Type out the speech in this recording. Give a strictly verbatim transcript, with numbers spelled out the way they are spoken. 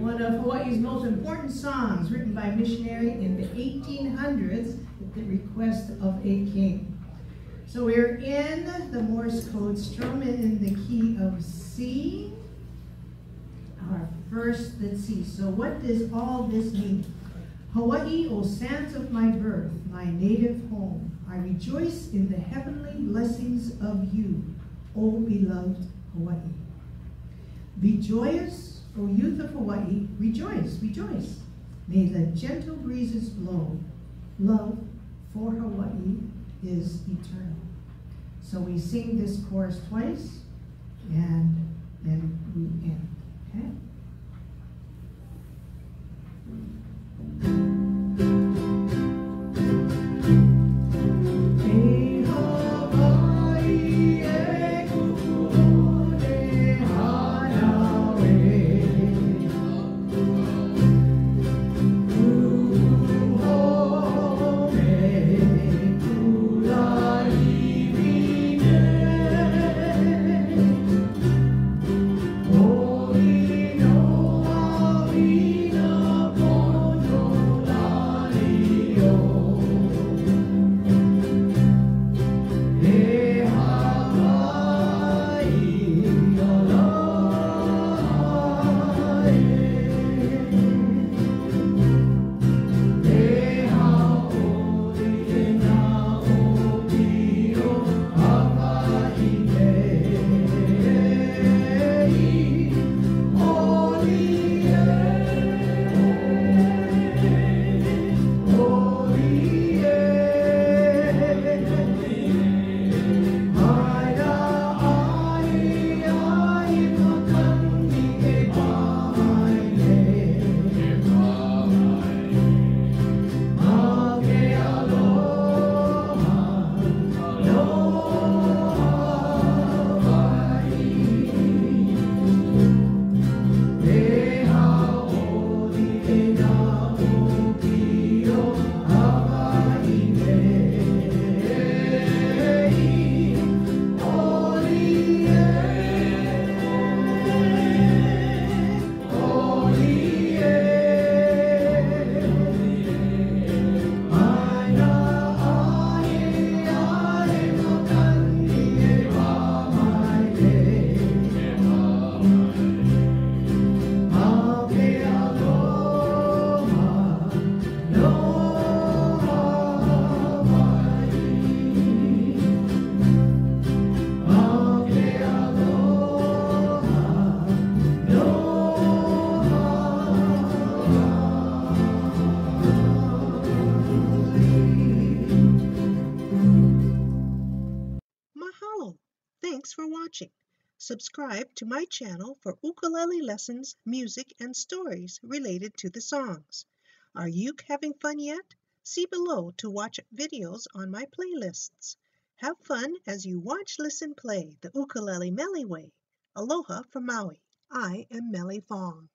one of Hawaii's most important songs, written by a missionary in the eighteen hundreds at the request of a king. So we're in the Morse Code Strum in the key of C. Our first, let's see, so what does all this mean? Hawaii, O sands of my birth, my native home, I rejoice in the heavenly blessings of you, O beloved Hawaii. Be joyous, O youth of Hawaii, rejoice, rejoice. May the gentle breezes blow. Love for Hawaii is eternal. So we sing this chorus twice, and then we end. Okay? Thanks for watching. Subscribe to my channel for ukulele lessons, music, and stories related to the songs. Are you having fun yet? See below to watch videos on my playlists. Have fun as you watch, listen, play the ukulele Mele way. Aloha from Maui. I am Mele Fong.